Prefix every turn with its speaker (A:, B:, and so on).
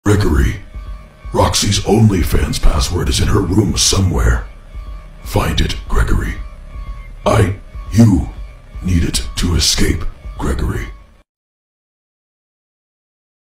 A: Gregory, Roxy's OnlyFans password is in her room somewhere. Find it, Gregory. You need it to escape, Gregory.